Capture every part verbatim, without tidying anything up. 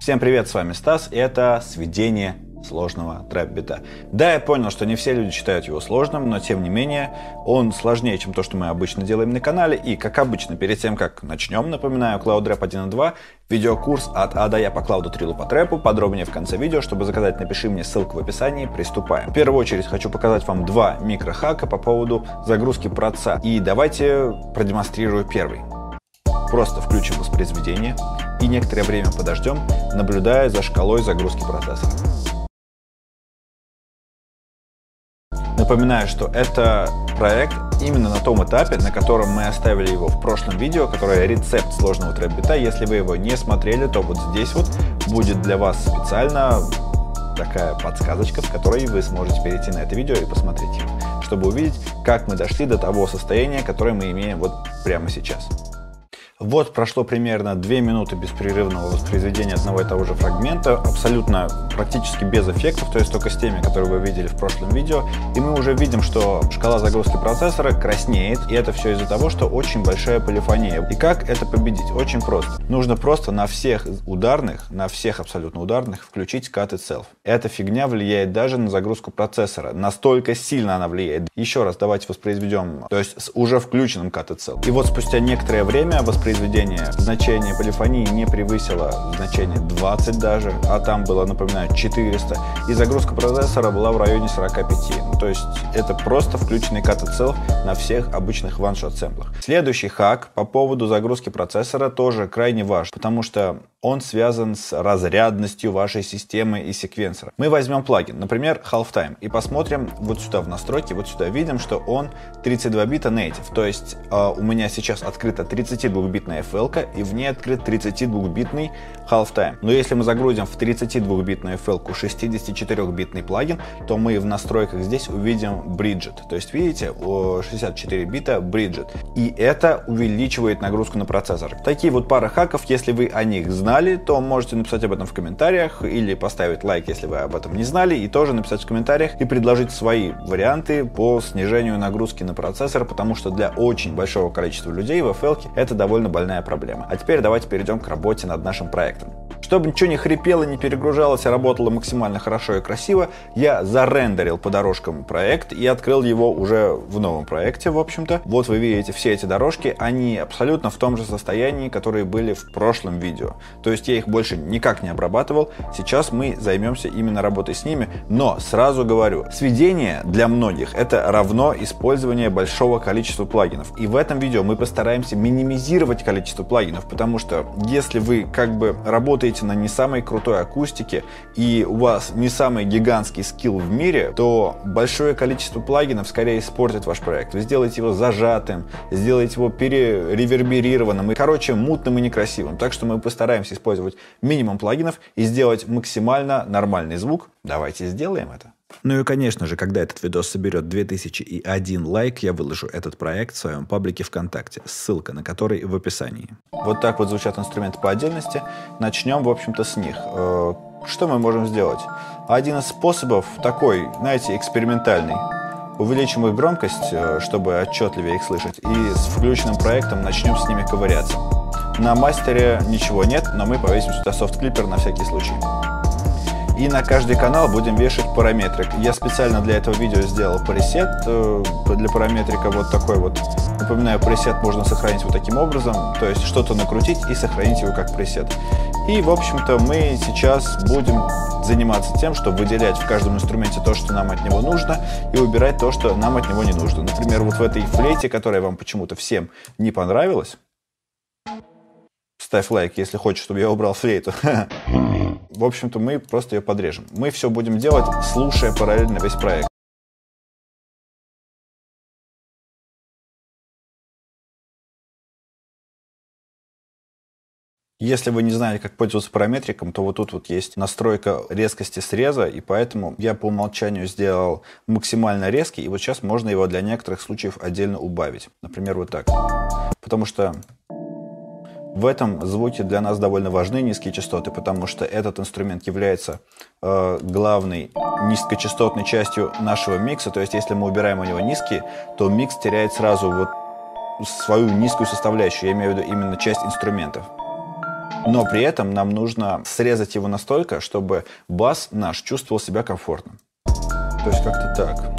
Всем привет, с вами Стас, и это сведение сложного трэп-бита. Да, я понял, что не все люди считают его сложным, но тем не менее он сложнее, чем то, что мы обычно делаем на канале. И как обычно, перед тем как начнем, напоминаю, CloudRap один и два, видеокурс от А до Я по клауду трилу по трэпу, подробнее в конце видео. Чтобы заказать, напиши мне, ссылку в описании, приступаем. В первую очередь хочу показать вам два микрохака по поводу загрузки проца. И давайте продемонстрирую первый. Просто включим воспроизведение и некоторое время подождем, наблюдая за шкалой загрузки процессора. Напоминаю, что это проект именно на том этапе, на котором мы оставили его в прошлом видео, которое рецепт сложного трэп-бита. Если вы его не смотрели, то вот здесь вот будет для вас специально такая подсказочка, в которой вы сможете перейти на это видео и посмотреть его, чтобы увидеть, как мы дошли до того состояния, которое мы имеем вот прямо сейчас. Вот прошло примерно две минуты беспрерывного воспроизведения одного и того же фрагмента, абсолютно практически без эффектов, то есть только с теми, которые вы видели в прошлом видео. И мы уже видим, что шкала загрузки процессора краснеет, и это все из-за того, что очень большая полифония. И как это победить? Очень просто. Нужно просто на всех ударных, на всех абсолютно ударных включить cut itself. Эта фигня влияет даже на загрузку процессора. Настолько сильно она влияет. Еще раз давайте воспроизведем, то есть с уже включенным cut itself. И вот спустя некоторое время воспроизведение Произведение значение полифонии не превысило значение двадцать даже, а там было, напоминаю, четыреста, и загрузка процессора была в районе сорока пяти. Ну, то есть это просто включенный cut itself на всех обычных one-shot сэмплах. Следующий хак по поводу загрузки процессора тоже крайне важен, потому что он связан с разрядностью вашей системы и секвенсора. Мы возьмем плагин, например, Halftime, и посмотрим вот сюда в настройки, вот сюда видим, что он тридцать два бита native, то есть э, у меня сейчас открыта тридцатидвухбитная эф эл-ка и в ней открыт тридцатидвухбитный Halftime. Но если мы загрузим в тридцатидвухбитную эф эл-ку шестидесятичетырёхбитный плагин, то мы в настройках здесь увидим Bridget. То есть видите, шестьдесят четыре бита Bridget. И это увеличивает нагрузку на процессор. Такие вот пара хаков, если вы о них знаете, то можете написать об этом в комментариях или поставить лайк, если вы об этом не знали, и тоже написать в комментариях и предложить свои варианты по снижению нагрузки на процессор, потому что для очень большого количества людей в эф эл-ке это довольно больная проблема. А теперь давайте перейдем к работе над нашим проектом. Чтобы ничего не хрипело, не перегружалось, а работало максимально хорошо и красиво, я зарендерил по дорожкам проект и открыл его уже в новом проекте, в общем-то. Вот вы видите все эти дорожки, они абсолютно в том же состоянии, которые были в прошлом видео. То есть я их больше никак не обрабатывал. Сейчас мы займемся именно работой с ними, но сразу говорю, сведение для многих это равно использование большого количества плагинов. И в этом видео мы постараемся минимизировать количество плагинов, потому что если вы как бы работаете на не самой крутой акустике и у вас не самый гигантский скилл в мире, то большое количество плагинов скорее испортит ваш проект. Вы сделаете его зажатым, сделаете его перереверберированным и, короче, мутным и некрасивым. Так что мы постараемся использовать минимум плагинов и сделать максимально нормальный звук. Давайте сделаем это. Ну и, конечно же, когда этот видос соберет две тысячи один лайк, я выложу этот проект в своем паблике ВКонтакте, ссылка на который в описании. Вот так вот звучат инструменты по отдельности. Начнем, в общем-то, с них. Что мы можем сделать? Один из способов такой, знаете, экспериментальный. Увеличим их громкость, чтобы отчетливее их слышать, и с включенным проектом начнем с ними ковыряться. На мастере ничего нет, но мы повесим сюда софт-клиппер на всякий случай. И на каждый канал будем вешать параметрик. Я специально для этого видео сделал пресет для параметрика вот такой вот. Напоминаю, пресет можно сохранить вот таким образом, то есть что-то накрутить и сохранить его как пресет. И, в общем-то, мы сейчас будем заниматься тем, чтобы выделять в каждом инструменте то, что нам от него нужно, и убирать то, что нам от него не нужно. Например, вот в этой флейте, которая вам почему-то всем не понравилась. Ставь лайк, если хочешь, чтобы я убрал флейту. В общем-то, мы просто ее подрежем. Мы все будем делать, слушая параллельно весь проект. Если вы не знали, как пользоваться параметриком, то вот тут вот есть настройка резкости среза, и поэтому я по умолчанию сделал максимально резкий, и вот сейчас можно его для некоторых случаев отдельно убавить. Например, вот так. Потому что в этом звуке для нас довольно важны низкие частоты, потому что этот инструмент является э, главной низкочастотной частью нашего микса. То есть, если мы убираем у него низкие, то микс теряет сразу вот свою низкую составляющую. Я имею в виду именно часть инструментов. Но при этом нам нужно срезать его настолько, чтобы бас наш чувствовал себя комфортно. То есть как-то так.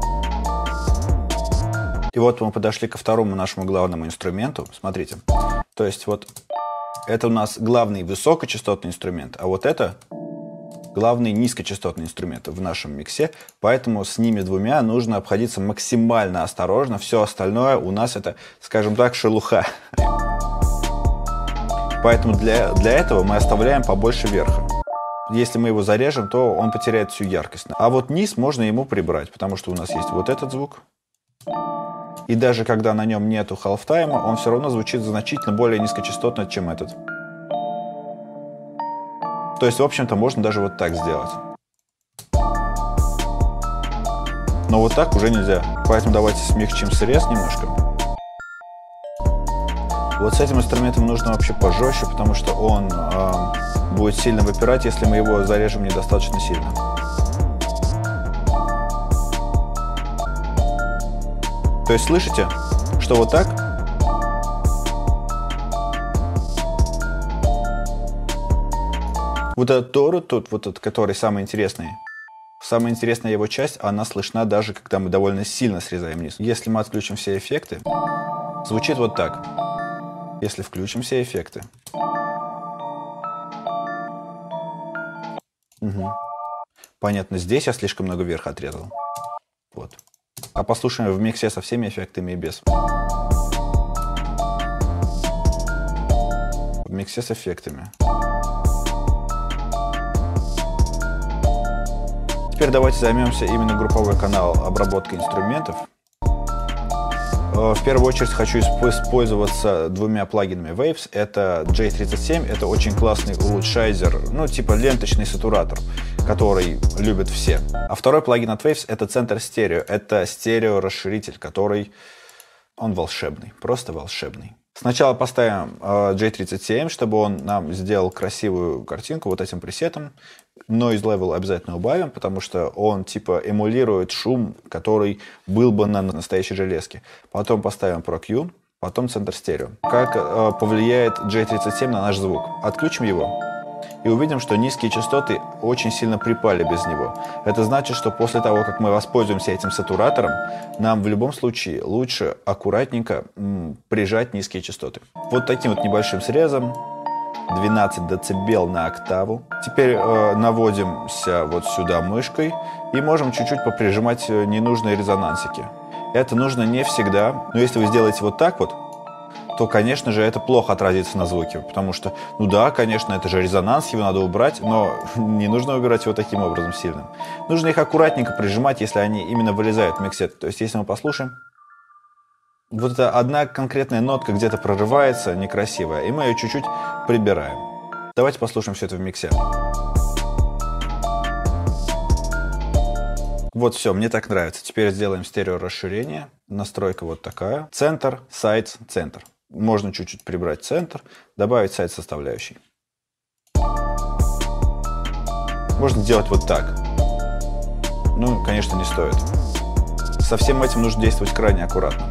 И вот мы подошли ко второму нашему главному инструменту. Смотрите. То есть вот это у нас главный высокочастотный инструмент, а вот это главный низкочастотный инструмент в нашем миксе. Поэтому с ними двумя нужно обходиться максимально осторожно. Все остальное у нас это, скажем так, шелуха. Поэтому для, для этого мы оставляем побольше верха. Если мы его зарежем, то он потеряет всю яркость. А вот низ можно ему прибрать, потому что у нас есть вот этот звук. И даже когда на нем нету халфтайма, он все равно звучит значительно более низкочастотно, чем этот. То есть, в общем-то, можно даже вот так сделать. Но вот так уже нельзя. Поэтому давайте смягчим срез немножко. Вот с этим инструментом нужно вообще пожестче, потому что он э, будет сильно выпирать, если мы его зарежем недостаточно сильно. То есть слышите, что вот так? Вот этот тору тут, вот этот, который самый интересный, самая интересная его часть, она слышна даже, когда мы довольно сильно срезаем низ. Если мы отключим все эффекты, звучит вот так. Если включим все эффекты. Угу. Понятно, здесь я слишком много вверха отрезал. Вот. А послушаем в миксе со всеми эффектами и без. В миксе с эффектами. Теперь давайте займемся именно групповой канал обработки инструментов. В первую очередь хочу использоваться двумя плагинами Waves. Это джей тридцать семь, это очень классный улучшайзер, ну типа ленточный сатуратор, который любят все. А второй плагин от Waves это Center Stereo, это стереорасширитель, который, он волшебный, просто волшебный. Сначала поставим э, джей тридцать семь, чтобы он нам сделал красивую картинку вот этим пресетом. Noise Level обязательно убавим, потому что он типа эмулирует шум, который был бы на настоящей железке. Потом поставим Pro Q, потом Center Stereo. Как э, повлияет джей тридцать семь на наш звук? Отключим его и увидим, что низкие частоты очень сильно припали без него. Это значит, что после того, как мы воспользуемся этим сатуратором, нам в любом случае лучше аккуратненько м, прижать низкие частоты. Вот таким вот небольшим срезом. двенадцать децибел на октаву. Теперь э, наводимся вот сюда мышкой и можем чуть-чуть поприжимать ненужные резонансики. Это нужно не всегда, но если вы сделаете вот так вот, то, конечно же, это плохо отразится на звуке, потому что, ну да, конечно, это же резонанс, его надо убрать, но не нужно убирать его таким образом сильным. Нужно их аккуратненько прижимать, если они именно вылезают в миксе. То есть, если мы послушаем, вот эта одна конкретная нотка где-то прорывается, некрасивая, и мы ее чуть-чуть прибираем. Давайте послушаем все это в миксе. Вот все, мне так нравится. Теперь сделаем стереорасширение. Настройка вот такая. Центр, сайдс, центр. Можно чуть-чуть прибрать центр, добавить сайдс составляющий. Можно делать вот так. Ну, конечно, не стоит. Со всем этим нужно действовать крайне аккуратно.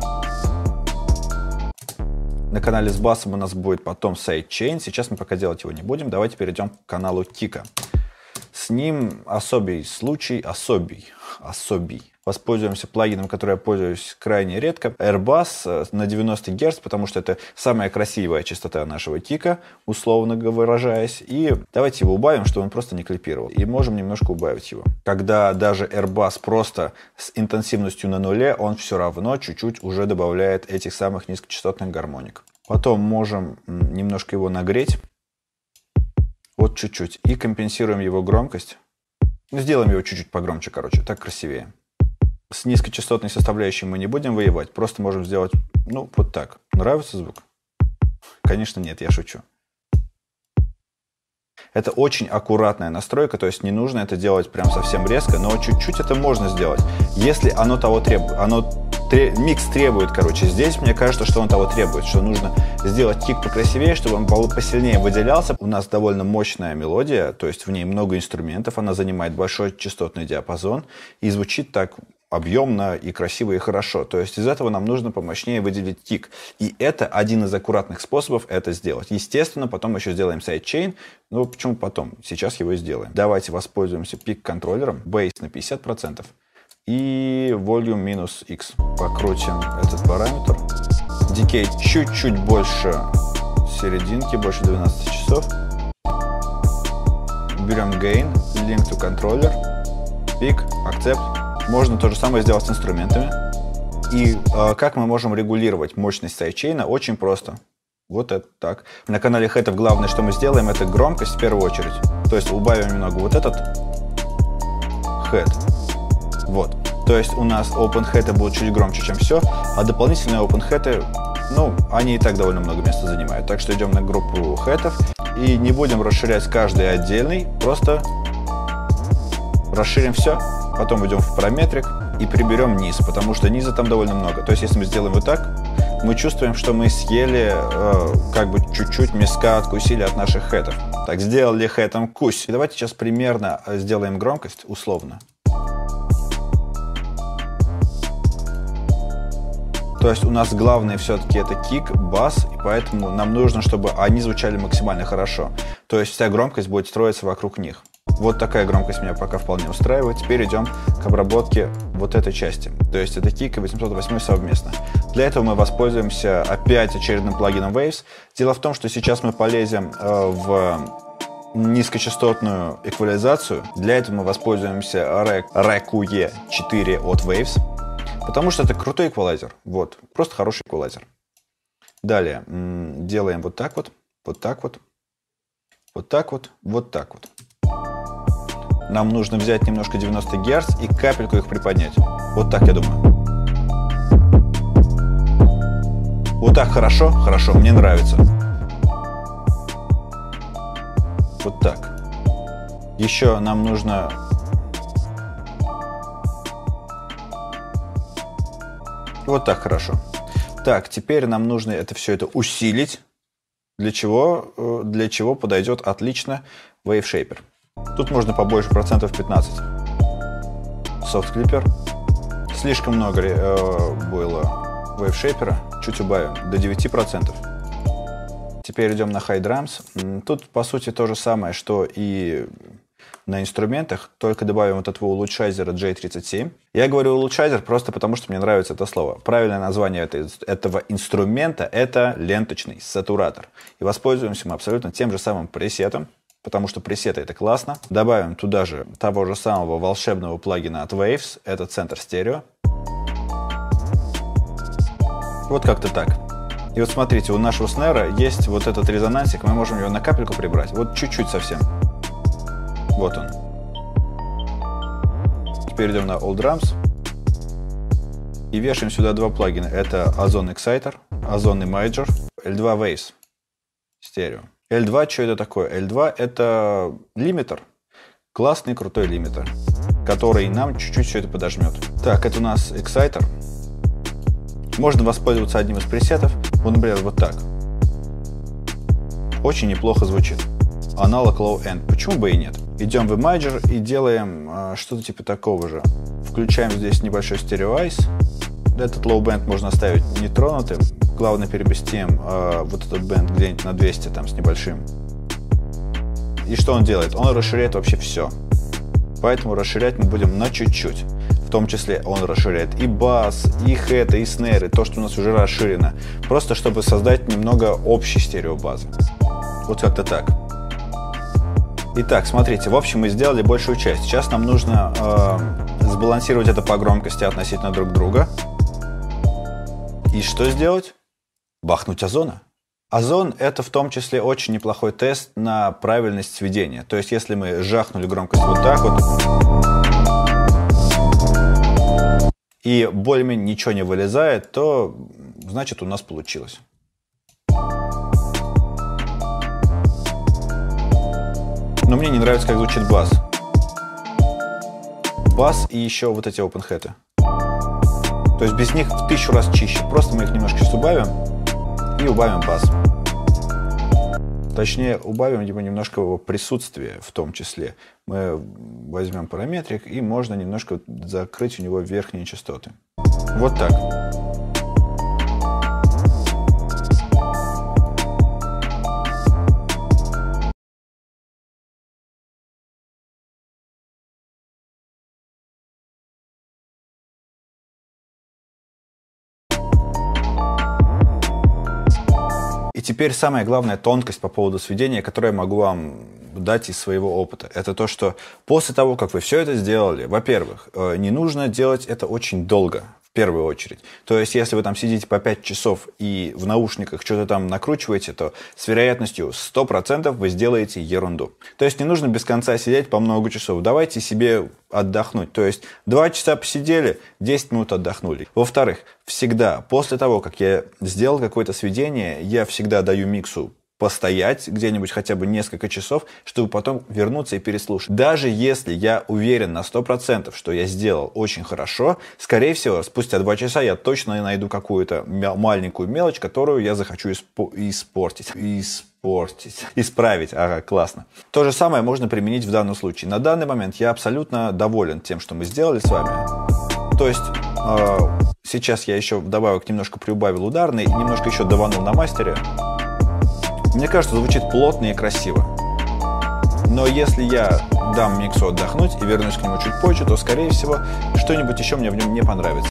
На канале с басом у нас будет потом сайдчейн. Сейчас мы пока делать его не будем. Давайте перейдем к каналу Кика. С ним особый случай, особий, особий. Воспользуемся плагином, который я пользуюсь крайне редко. Airbus на девяносто герц, потому что это самая красивая частота нашего кика, условно выражаясь. И давайте его убавим, чтобы он просто не клипировал. И можем немножко убавить его. Когда даже Airbus просто с интенсивностью на нуле, он все равно чуть-чуть уже добавляет этих самых низкочастотных гармоник. Потом можем немножко его нагреть. Вот чуть-чуть. И компенсируем его громкость. Сделаем его чуть-чуть погромче, короче. Так красивее. С низкочастотной составляющей мы не будем воевать. Просто можем сделать, ну, вот так. Нравится звук? Конечно, нет, я шучу. Это очень аккуратная настройка, то есть не нужно это делать прям совсем резко, но чуть-чуть это можно сделать, если оно того требует. Оно тре... Микс требует, короче. Здесь мне кажется, что он того требует, что нужно сделать кик покрасивее, чтобы он посильнее выделялся. У нас довольно мощная мелодия, то есть в ней много инструментов, она занимает большой частотный диапазон и звучит так объемно и красиво и хорошо. То есть из этого нам нужно помощнее выделить тик. И это один из аккуратных способов это сделать. Естественно, потом еще сделаем сайдчейн. Ну, почему потом? Сейчас его и сделаем. Давайте воспользуемся пик-контроллером. Base на пятьдесят процентов. И volume минус X. Покрутим этот параметр. Decay чуть-чуть больше серединки, больше двенадцати часов. Берем gain, link to controller, pick, accept. Можно то же самое сделать с инструментами. И э, как мы можем регулировать мощность сайдчейна? Очень просто. Вот это так. На канале Хэтов главное, что мы сделаем, это громкость в первую очередь. То есть убавим немного вот этот хэт. Вот. То есть у нас open хэты будут чуть громче, чем все, а дополнительные open хэты, ну, они и так довольно много места занимают. Так что идем на группу хэтов и не будем расширять каждый отдельный, просто расширим все, потом идем в параметрик и приберем низ, потому что низа там довольно много. То есть если мы сделаем вот так, мы чувствуем, что мы съели э, как бы чуть-чуть миска откусили от наших хэтов. Так, сделали хэтом кусь. И давайте сейчас примерно сделаем громкость условно. То есть у нас главное все-таки это кик, бас, и поэтому нам нужно, чтобы они звучали максимально хорошо. То есть вся громкость будет строиться вокруг них. Вот такая громкость меня пока вполне устраивает. Теперь идем к обработке вот этой части. То есть это кик и восемьсот восемь совместно. Для этого мы воспользуемся опять очередным плагином Waves. Дело в том, что сейчас мы полезем э, в низкочастотную эквализацию. Для этого мы воспользуемся рэ кью и четыре от Waves. Потому что это крутой эквалайзер. Вот. Просто хороший эквалайзер. Далее. Делаем вот так вот. Вот так вот. Вот так вот. Вот так вот. Нам нужно взять немножко девяносто герц и капельку их приподнять. Вот так, я думаю. Вот так хорошо? Хорошо. Мне нравится. Вот так. Еще нам нужно... Вот так хорошо. Так, теперь нам нужно это все это усилить. Для чего? Для чего подойдет отлично Wave Shaper. Тут можно побольше, процентов пятнадцать. Soft Clipper. Слишком много э, было Wave Shaper. Чуть убавим. До девяти процентов. Теперь идем на High Drums. Тут, по сути, то же самое, что и на инструментах, только добавим вот этого улучшайзера джей тридцать семь. Я говорю улучшайзер просто потому, что мне нравится это слово. Правильное название это, этого инструмента – это ленточный сатуратор. И воспользуемся мы абсолютно тем же самым пресетом, потому что пресеты – это классно. Добавим туда же того же самого волшебного плагина от Waves, это центр стерео. Вот как-то так. И вот смотрите, у нашего снэра есть вот этот резонансик, мы можем его на капельку прибрать, вот чуть-чуть совсем. Вот он. Теперь идем на All Drums и вешаем сюда два плагина. Это Ozone Exciter, Ozone Imager, эл два Waves стерео. эл два, что это такое? эл два это лимитер. Классный, крутой лимитер, который нам чуть-чуть все это подожмет. Так, это у нас Exciter. Можно воспользоваться одним из пресетов. Вот, например, вот так. Очень неплохо звучит. Аналог Low End. Почему бы и нет? Идем в Imager и делаем э, что-то типа такого же. Включаем здесь небольшой стереоайз. Этот Low Band можно оставить нетронутым. Главное переместим э, вот этот бенд где-нибудь на двести там с небольшим. И что он делает? Он расширяет вообще все. Поэтому расширять мы будем на чуть-чуть. В том числе он расширяет и бас, и хэты, и снэры, то, что у нас уже расширено. Просто чтобы создать немного общей стереобазы. Вот как-то так. Итак, смотрите, в общем мы сделали большую часть. Сейчас нам нужно э, сбалансировать это по громкости относительно друг друга. И что сделать? Бахнуть озона. Озон это в том числе очень неплохой тест на правильность сведения. То есть если мы жахнули громкость вот так вот и более-менее ничего не вылезает, то значит у нас получилось. Но мне не нравится, как звучит бас. Бас и еще вот эти open хэты. То есть без них в тысячу раз чище. Просто мы их немножко сейчас убавим и убавим бас. Точнее, убавим его немножко его присутствие в том числе. Мы возьмем параметрик, и можно немножко закрыть у него верхние частоты. Вот так. И теперь самая главная тонкость по поводу сведения, которую я могу вам дать из своего опыта. Это то, что после того, как вы все это сделали, во-первых, не нужно делать это очень долго, в первую очередь. То есть, если вы там сидите по пять часов и в наушниках что-то там накручиваете, то с вероятностью сто процентов вы сделаете ерунду. То есть, не нужно без конца сидеть по много часов. Давайте себе отдохнуть. То есть, два часа посидели, десять минут отдохнули. Во-вторых, всегда после того, как я сделал какое-то сведение, я всегда даю миксу постоять где-нибудь хотя бы несколько часов, чтобы потом вернуться и переслушать. Даже если я уверен на сто процентов, что я сделал очень хорошо, скорее всего, спустя два часа я точно найду какую-то маленькую мелочь, которую я захочу испо- испортить. Испортить. Исправить. Ага, классно. То же самое можно применить в данном случае. На данный момент я абсолютно доволен тем, что мы сделали с вами. То есть э, сейчас я еще добавок немножко приубавил ударный, немножко еще даванул на мастере. Мне кажется, звучит плотно и красиво. Но если я дам миксу отдохнуть и вернусь к нему чуть позже, то, скорее всего, что-нибудь еще мне в нем не понравится.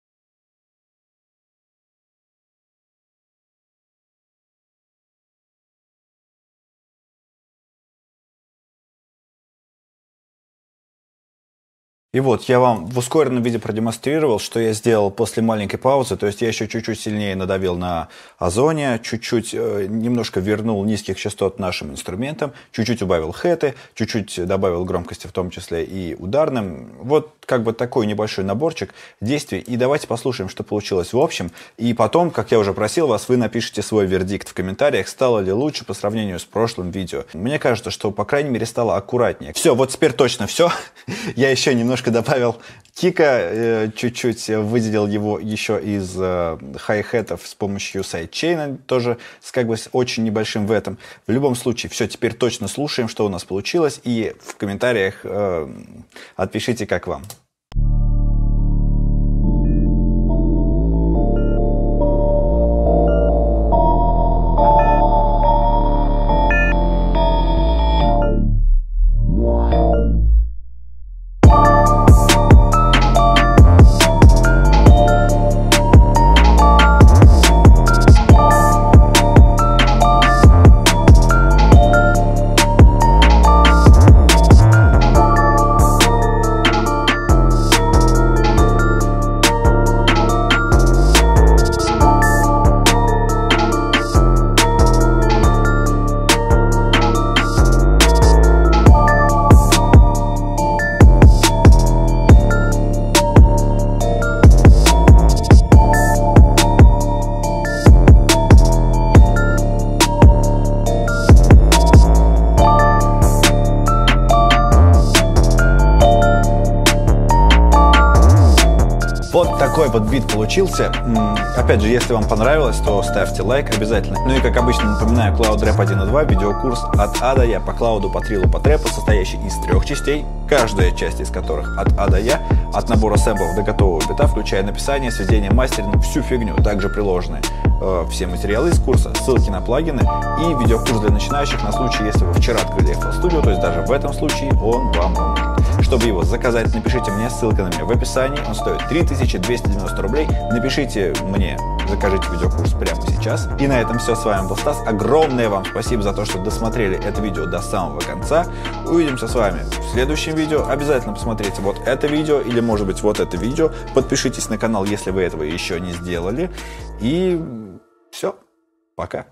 И вот я вам в ускоренном виде продемонстрировал, что я сделал после маленькой паузы. То есть я еще чуть-чуть сильнее надавил на озоне, чуть-чуть э, немножко вернул низких частот нашим инструментам, чуть-чуть убавил хэты, чуть-чуть добавил громкости, в том числе и ударным. Вот как бы такой небольшой наборчик действий. И давайте послушаем, что получилось в общем. И потом, как я уже просил вас, вы напишите свой вердикт в комментариях, стало ли лучше по сравнению с прошлым видео. Мне кажется, что, по крайней мере, стало аккуратнее. Все, вот теперь точно все. Я еще немножко добавил кика, чуть-чуть выделил его еще из хай-хетов с помощью сайдчейна, тоже с как бы с очень небольшим в этом. В любом случае, все, теперь точно слушаем, что у нас получилось, и в комментариях э, отпишите, как вам. Вот такой вот бит получился. Опять же, если вам понравилось, то ставьте лайк обязательно. Ну и как обычно напоминаю, CloudRap один и два, видеокурс от А до Я по клауду, по трилу, по трэпу, состоящий из трех частей, каждая часть из которых от А до Я, от набора сэмплов до готового бита, включая написание, сведение, мастеринг, всю фигню, также приложены э, все материалы из курса, ссылки на плагины и видеокурс для начинающих на случай, если вы вчера открыли эф эл Studio, то есть даже в этом случае он вам поможет. Чтобы его заказать, напишите мне, ссылка на меня в описании, он стоит три тысячи двести девяносто рублей. Напишите мне, закажите видеокурс прямо сейчас. И на этом все, с вами был Стас. Огромное вам спасибо за то, что досмотрели это видео до самого конца. Увидимся с вами в следующем видео. Обязательно посмотрите вот это видео или, может быть, вот это видео. Подпишитесь на канал, если вы этого еще не сделали. И все, пока.